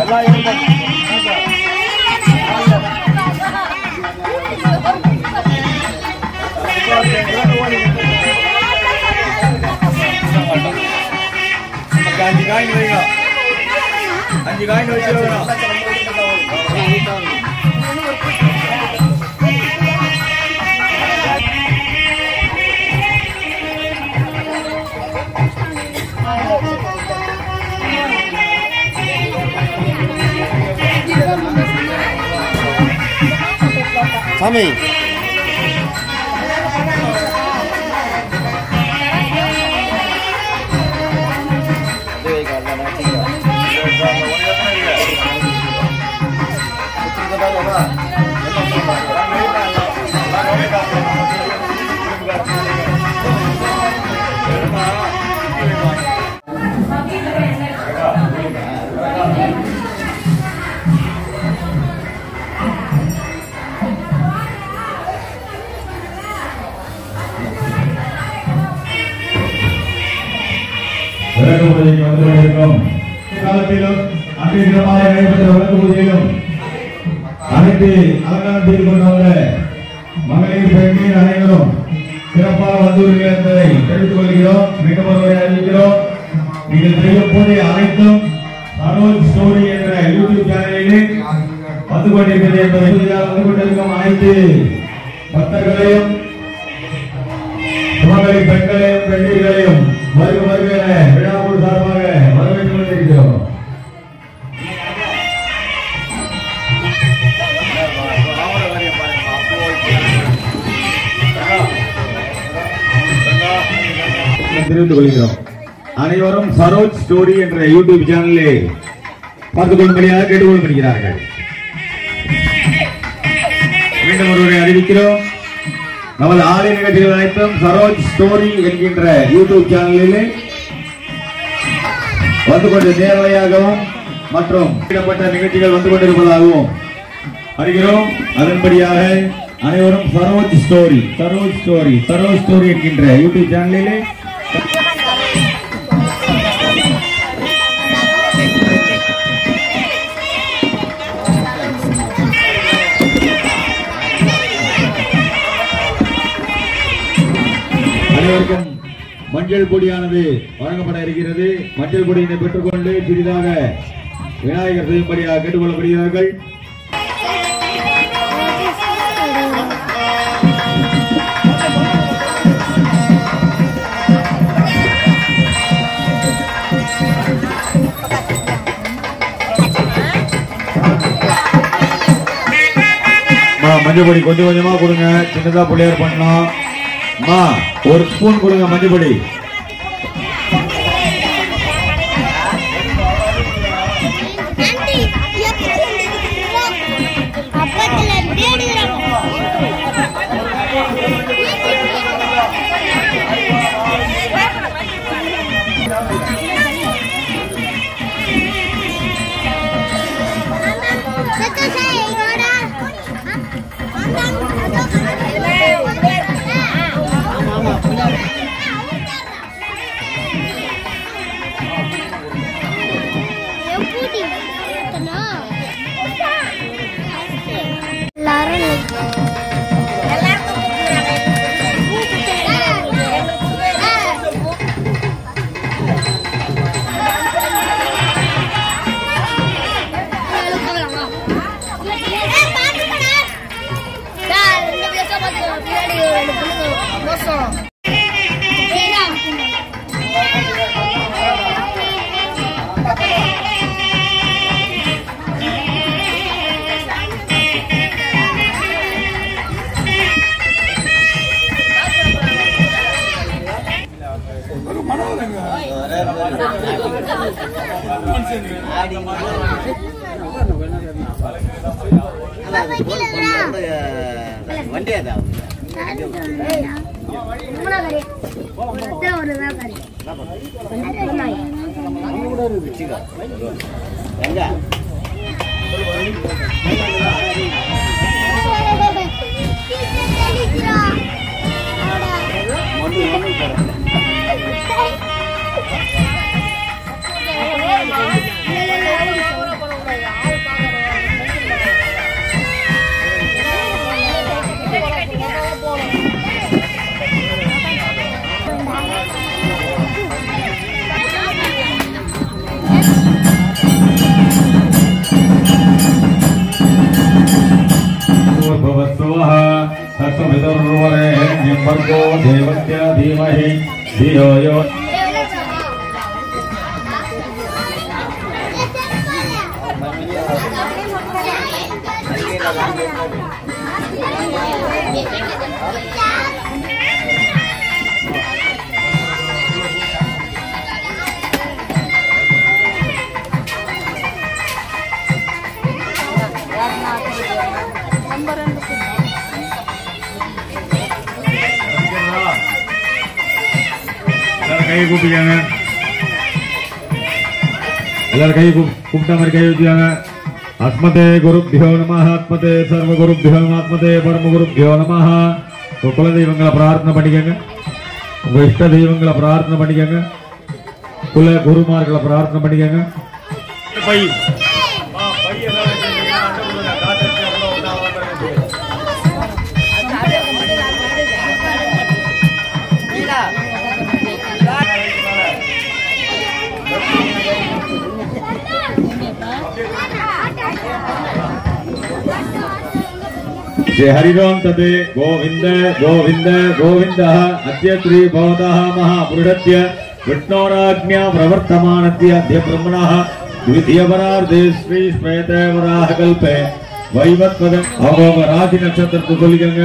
சாமி காலத்திலும் அன்றைய நடைபெற்ற வழக்கு பூஜையிலும் அனைத்து அலங்காரத்தில் கொண்டவங்க மகளிர் பெண்கள் அனைவரும் சிறப்பாக வந்துள்ளீர்கள் என்பதை தெரிவித்துக் கொள்கிறோம். மீண்டும் ஒருவரை அறிவிக்கிறோம். நீங்கள் செய்யும் பூஜை அனைத்தும் சரோஜ் ஸ்டோரி என்ற யூடியூப் சேனலிலே வந்து கொண்டிருக்கிறது என்பதை வந்து கொண்டிருக்கும் அனைத்து பக்தர்களையும் மகளிர் பெண்களையும் பெண்களையும் வருக வருக என விழாக்குழு சார்பாக வரவேற்றுக் கொண்டிருக்கிறோம். தெரிவித்துக் கொள்கிறோம். அனைவரும் சரோஜ் ஸ்டோரி என்ற யூடியூப் சேனலை பார்த்துக் கொள்ளும்படியாக கேட்டுக்கொள்ளப்படுகிறார்கள். மீண்டும் ஒருவரை அறிவிக்கிறோம். நமது ஆலய நிகழ்ச்சிகள் அனைத்தும் சரோஜ் ஸ்டோரி என்கின்ற யூடியூப் சேனலிலே வந்து கொண்டு நேரலையாகவும் மற்றும் இடப்பட்ட நிகழ்ச்சிகள் வந்து கொண்டிருப்பதாகவும் அறிகிறோம். அதன்படியாக அனைவரும் சரோஜ் ஸ்டோரி என்கின்ற யூடியூப் சேனலிலே அனைவருக்கும் மஞ்சள் பொடியானது வழங்கப்பட இருக்கிறது. மஞ்சள் பொடியினை பெற்றுக்கொண்டு சிறிதாக விநாயகர் செய்யும்படியாக கேட்டுக்கொள்ளப்படுகிறார்கள். மஞ்சள் பொடி கொஞ்சம் கொஞ்சமா கொடுங்க. சின்னதா பிள்ளையார் பண்ணலாம். ஒரு ஸ்பூன் கொடுங்க மஞ்சள் பொடி. भर्गो देवस्य धीमहि धियो यो अस्मते गुरुभ्यो नमः आत्मते सर्वगुरुभ्यो नमः आत्मते परमगुरुभ्यो नमः कुल தெய்வங்கள பிரார்த்தனை பண்ணிக்கங்க உங்க இஷ்ட தெய்வங்கள பிரார்த்தனை பண்ணிக்கங்க குல குருமார்களை பிரார்த்தனை பண்ணிக்கங்க பை श्री हरिओम तदे गोविंद गोविंद गोविंद अद्य श्री भवतः महापुरुषस्य विष्णोराज्ञा प्रवर्तमानस्य अद्य ब्रह्मणः द्वितीयवरार्धे श्री श्वेतवराहकल्पे वैवत्वद अवोग राशि नक्षत्र சொல்லிக்கங்க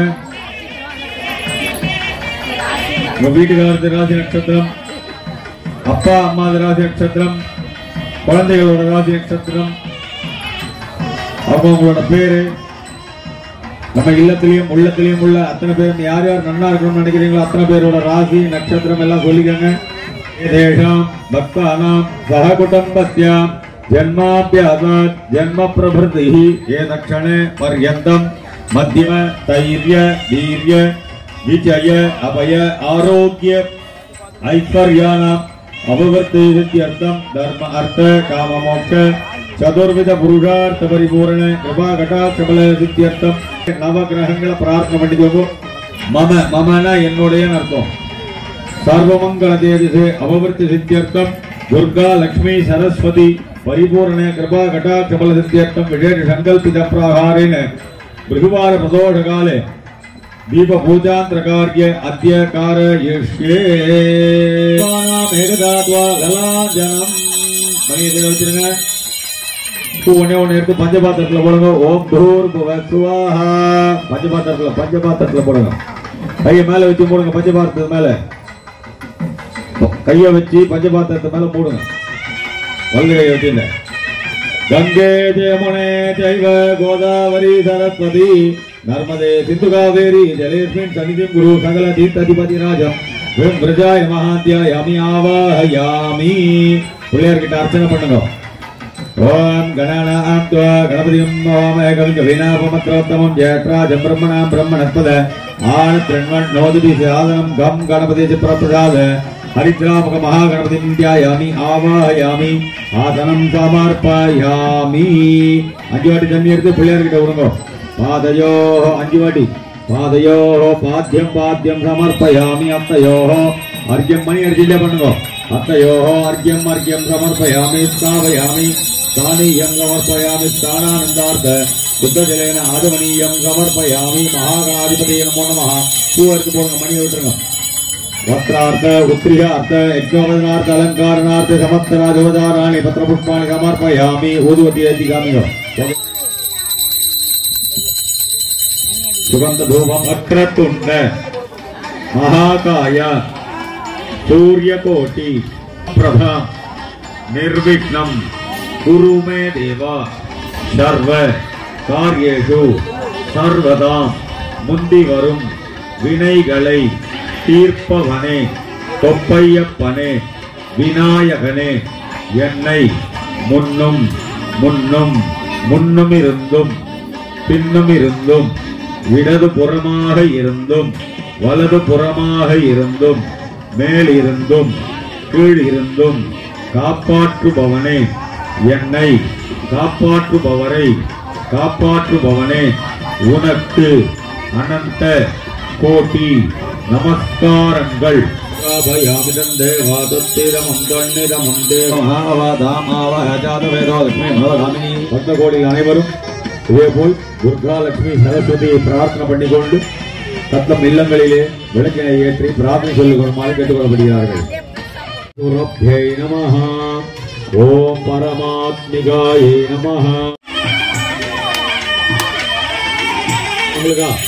உங்க வீட்டுக்காரது ராசி நட்சத்திரம் அப்பா அம்மா ராசி நட்சத்திரம் குழந்தைகளோட ராசி நட்சத்திரம் அவங்களோட பேரு நம்ம இல்லத்திலயும் உள்ளத்திலயும் உள்ள அத்தனை பேரும் யார் யார் நன்னா இருக்கணும்னு நினைக்கிறீங்களோ அத்தனை பேரோட ராசி நட்சத்திரம் எல்லாம் சொல்லிக்கங்க தேஷாம் பக்தானாம் சஹ குடும்பஸ்யாம் ஜன்மாப்யாசாத் ஜன்ம பிரபிருதிஹி ஏதக்ஷணே பர்யந்தம் மத்தியம தைர்ய வீர்ய விஜய அபய ஆரோக்கிய ஐஸ்வர்யானாம் अववर्तित्यर्थं धर्म अर्थ काम मोक्ष चतुर्विध पुरुषार्थ परिपूर्ण कृपा कटाक्ष बल सिद्ध्यर्थम नवग्रहंगल प्रार्थना பண்ணிக்கோங்க மமனா என்னுடைய அர்த்தம் सर्वमंगल தேதிசே अववर्ति सिद्ध्यर्थम दुर्गा लक्ष्मी सरस्वती परिपूर्ण कृपा कटाक्ष बल सिद्ध्यर्थम विशेष संकल्पित प्राहारेण बृहवार प्रदोष काले दीप पूजांतर कार्य अद्य कारयिष्ये मेघदात्वा ललाजनम मणि वச்சிருங்க பூவனே ஒன்னு எடுத்து பஞ்சபாத்திரத்துல போடுங்க ஓம் பூர்புவः சுவாஹா பஞ்சபாத்திரத்துல போடுங்க கையை மேல வச்சு போடுங்க பஞ்சபாத்திரத்து மேல கையை வச்சு பஞ்சபாத்திரத்து மேல போடுங்க வலது கையை வச்சுங்க गंगे जमुने चैव गोदावरी सरस्वती नर्मदे सिंधु कावेरी जलेस्मिन् सन्निधिं कुरु सकल तीर्थाधिपति राजं विं व्रजाय महाध्यायामि आवाहयामि पुल्लेयर्किட்ட अर्चना பண்ணுங்க ओम गणानां त्वा गणपतिं ओम एकं विनापमत्रोत्तमं जयत्राजं ब्रह्मणां ब्रह्मणस्पद आनत्रण्वन् नोदिति साधनं गं गणपति च प्रप्रसाद हरिद्रामक महागणपतिं ध्यायामि आवाहयामि आसनं समर्पयामि अंजुवाटी तन्नी எடுத்து பிள்ளையார்கிட்ட விடுங்க पादयोः अंजुवाटी पादयोः पाद्यं पाद्यं समर्पयामि अत्तयोः अर्घ्यं मणि अर्घ्यले பண்ணுங்க अत्तयोः अर्घ्यं अर्घ्यं समर्पयामि स्थापयामि स्थानीयं समर्पयामि स्थानानन्दार्थ शुद्धजलेन आदमनीयं समर्पयामि महागणाधिपतये नमो नमः பூவர்க்கு போடுங்க மணி விட்டுருங்க वस्त्रार्थ उत्तरीयार्थ यज्ञोपदार्थ अलंकारणार्थ समस्त राजोपचाराणि पत्रपुष्पाणि समर्पयामि ऊदुवती अधिगामि सुगंध धूपम वक्रतुंड महाकाय सूर्यकोटि प्रभा निर्विघ्नं कुरु मे देव सर्व कार्येषु सर्वदा मुंदी वरुम विनयगलै தீர்ப்பவனே தொப்பையப்பனே விநாயகனே என்னை முன்னும் முன்னும் முன்னும் இருந்தும் பின்னும் இருந்தும் இடது புறமாக இருந்தும் வலது புறமாக இருந்தும் மேல் இருந்தும் கீழ் இருந்தும் காப்பாற்றுபவனே என்னை காப்பாற்றுபவரை காப்பாற்றுபவனே உனக்கு அனந்த கோட்டி नमस्कारंगल भयामिदं देवादुत्तिरमं दण्डिरमं देवमावादामावहजातवेदो लक्ष्मी भवगामिनी பக்தகோடி அனைவரும் இதேபோல் துர்கா லட்சுமி சரஸ்வதியை பிரார்த்தனை பண்ணிக்கொண்டு தத்தம் இல்லங்களிலே விளக்கினை ஏற்றி பிரார்த்தனை சொல்லிக் கொள்ளுமாறு கேட்டுக்கொள்ளப்படுகிறார்கள். நமஹ ஓம் பரமாத்மிகாயே நமஹ. உங்களுக்கா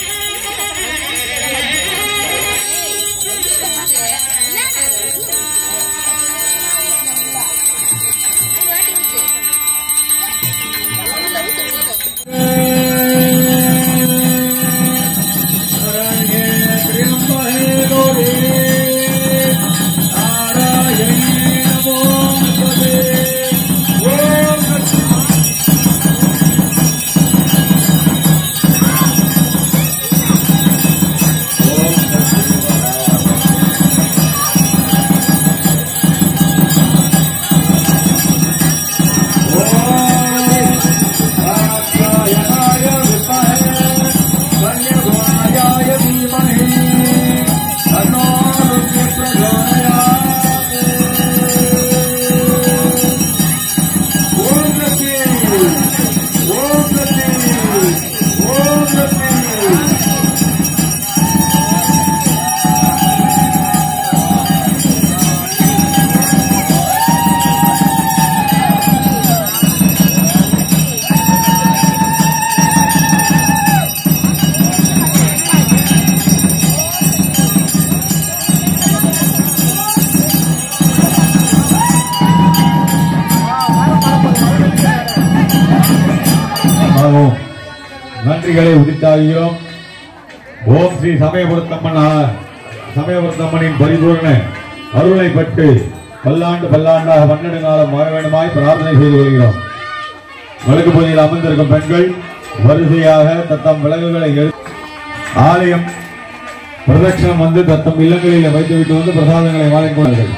நன்றிகளை உதித்தாகிறோம். ஓம் ஸ்ரீ சமயபுரத்தம்மனின் பரிபூர்ண அருளை பட்டு பல்லாண்டு பல்லாண்டாக பன்னெடுங்காலம் வாழ வேண்டுமாய் பிரார்த்தனை செய்து கொள்கிறோம். வழக்கு பகுதியில் அமர்ந்திருக்கும் பெண்கள் வரிசையாக தத்தம் விலங்குகளை ஆலயம் பிரதட்சணம் வந்து தத்தம் இல்லங்களில் வைத்துவிட்டு வந்து பிரசாதங்களை வழங்குவார்கள்.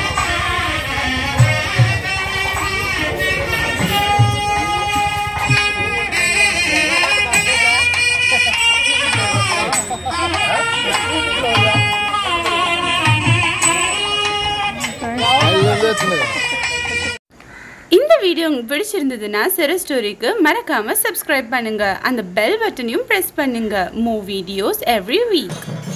இந்த வீடியோ உங்களுக்கு பிடிச்சிருந்ததுன்னா செர ஸ்டோரிக்கு மறக்காம சப்ஸ்கிரைப் பண்ணுங்க. அந்த பெல் பட்டனையும் பிரஸ் பண்ணுங்க. Move videos every week.